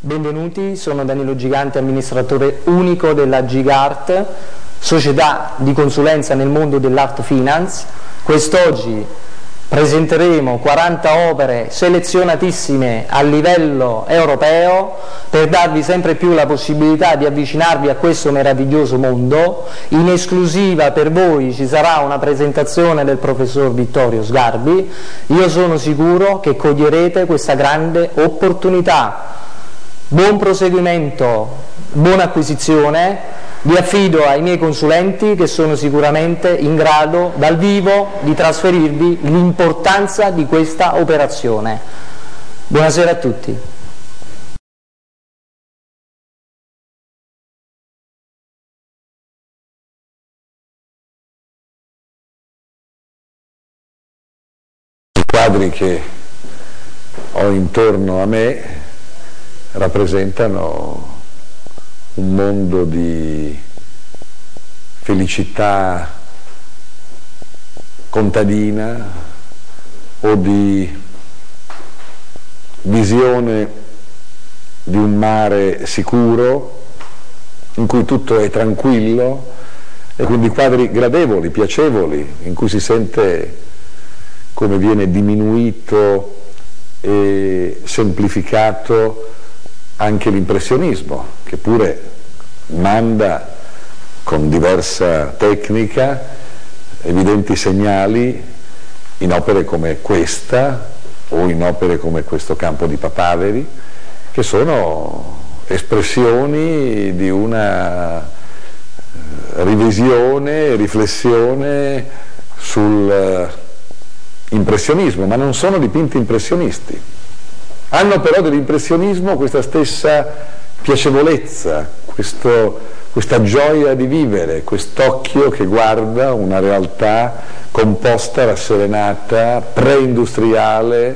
Benvenuti, sono Danilo Gigante, amministratore unico della Gigart, società di consulenza nel mondo dell'art finance. Quest'oggi presenteremo 40 opere selezionatissime a livello europeo per darvi sempre più la possibilità di avvicinarvi a questo meraviglioso mondo. In esclusiva per voi ci sarà una presentazione del professor Vittorio Sgarbi. Io sono sicuro che coglierete questa grande opportunità. Buon proseguimento, buona acquisizione, vi affido ai miei consulenti che sono sicuramente in grado dal vivo di trasferirvi l'importanza di questa operazione. Buonasera a tutti. I quadri che ho intorno a me rappresentano un mondo di felicità contadina o di visione di un mare sicuro in cui tutto è tranquillo, e quindi quadri gradevoli, piacevoli, in cui si sente come viene diminuito e semplificato anche l'impressionismo, che pure manda con diversa tecnica evidenti segnali in opere come questa o in opere come questo Campo di Papaveri, che sono espressioni di una revisione, riflessione sul impressionismo, ma non sono dipinti impressionisti. Hanno però dell'impressionismo questa stessa piacevolezza, questa gioia di vivere, quest'occhio che guarda una realtà composta, rasserenata, preindustriale,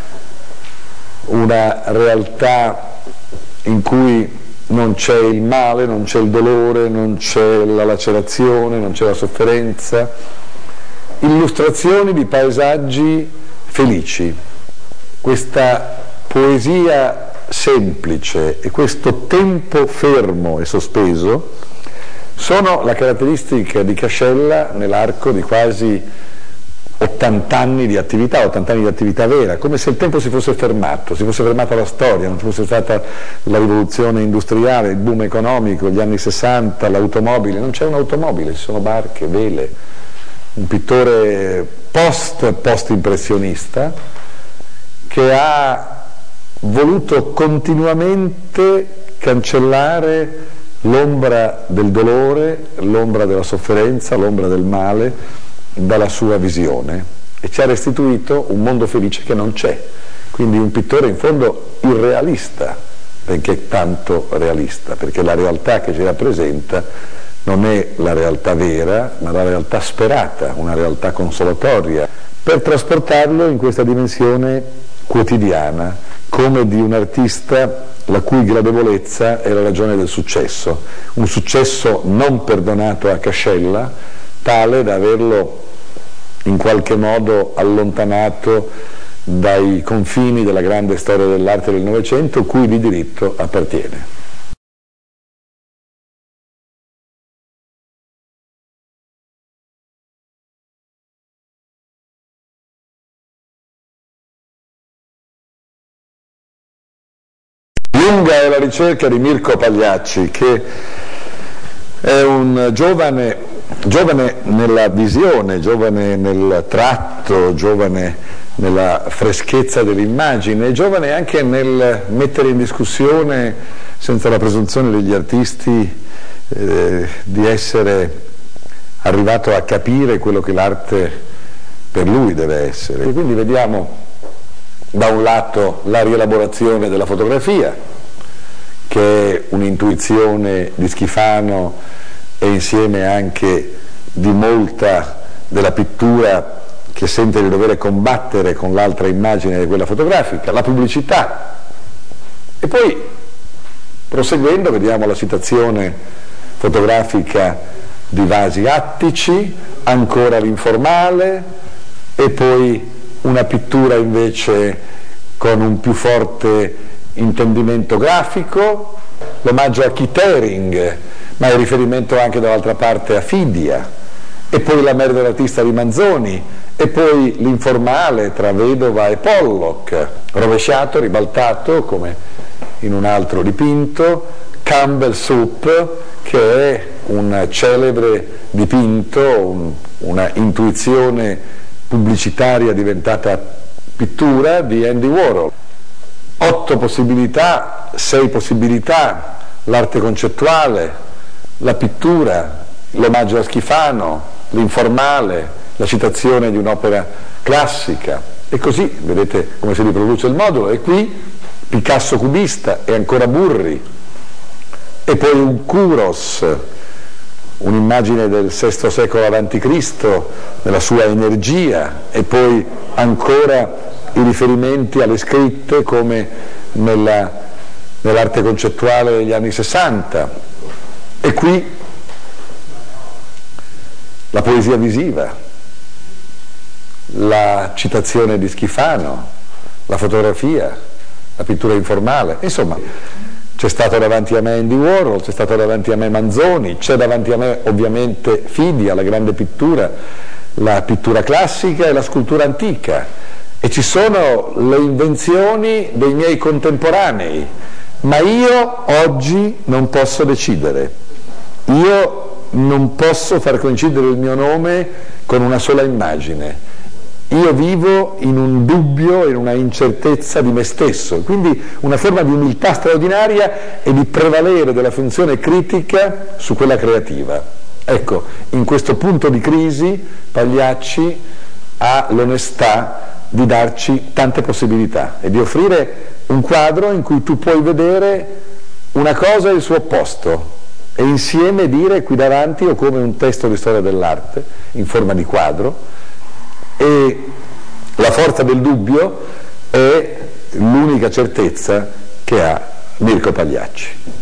una realtà in cui non c'è il male, non c'è il dolore, non c'è la lacerazione, non c'è la sofferenza. Illustrazioni di paesaggi felici. Questa poesia semplice e questo tempo fermo e sospeso sono la caratteristica di Cascella nell'arco di quasi 80 anni di attività, 80 anni di attività vera, come se il tempo si fosse fermata la storia, non fosse stata la rivoluzione industriale, il boom economico, gli anni 60, l'automobile. Non c'è un'automobile, ci sono barche, vele. Un pittore post-impressionista che ha voluto continuamente cancellare l'ombra del dolore, l'ombra della sofferenza, l'ombra del male dalla sua visione, e ci ha restituito un mondo felice che non c'è. Quindi un pittore in fondo irrealista, benché tanto realista, perché la realtà che ci rappresenta non è la realtà vera, ma la realtà sperata, una realtà consolatoria, per trasportarlo in questa dimensione quotidiana, come di un artista la cui gradevolezza è la ragione del successo, un successo non perdonato a Cascella, tale da averlo in qualche modo allontanato dai confini della grande storia dell'arte del Novecento, cui di diritto appartiene. Lunga è la ricerca di Mirko Pagliacci, che è un giovane nella visione, giovane nel tratto, giovane nella freschezza dell'immagine, giovane anche nel mettere in discussione, senza la presunzione degli artisti di essere arrivato a capire quello che l'arte per lui deve essere. E quindi vediamo da un lato la rielaborazione della fotografia, che è un'intuizione di Schifano e insieme anche di molta della pittura che sente di dover combattere con l'altra immagine di quella fotografica, la pubblicità. E poi, proseguendo, vediamo la citazione fotografica di vasi attici, ancora l'informale, e poi una pittura invece con un più forte intendimento grafico, l'omaggio a Kittering, ma il riferimento anche dall'altra parte a Fidia, e poi la Mer dell'artista di Manzoni, e poi l'informale tra Vedova e Pollock, rovesciato, ribaltato come in un altro dipinto, Campbell Soup, che è un celebre dipinto, una intuizione pubblicitaria diventata pittura di Andy Warhol. 8 possibilità, 6 possibilità, l'arte concettuale, la pittura, l'omaggio a Schifano, l'informale, la citazione di un'opera classica, e così vedete come si riproduce il modulo. E qui Picasso cubista e ancora Burri, e poi un Kouros, un'immagine del VI secolo a.C. nella sua energia, e poi ancora i riferimenti alle scritte come nell'arte concettuale degli anni 60, e qui la poesia visiva, la citazione di Schifano, la fotografia, la pittura informale. Insomma, c'è stato davanti a me Andy Warhol, c'è stato davanti a me Manzoni, c'è davanti a me ovviamente Fidia, la grande pittura, la pittura classica e la scultura antica, e ci sono le invenzioni dei miei contemporanei, ma io oggi non posso decidere, io non posso far coincidere il mio nome con una sola immagine. Io vivo in un dubbio, in una incertezza di me stesso, quindi una forma di umiltà straordinaria e di prevalere della funzione critica su quella creativa. Ecco, in questo punto di crisi Pagliacci ha l'onestà di darci tante possibilità e di offrire un quadro in cui tu puoi vedere una cosa e il suo opposto, e insieme dire qui davanti, o come un testo di storia dell'arte in forma di quadro, e la forza del dubbio è l'unica certezza che ha Mirko Pagliacci.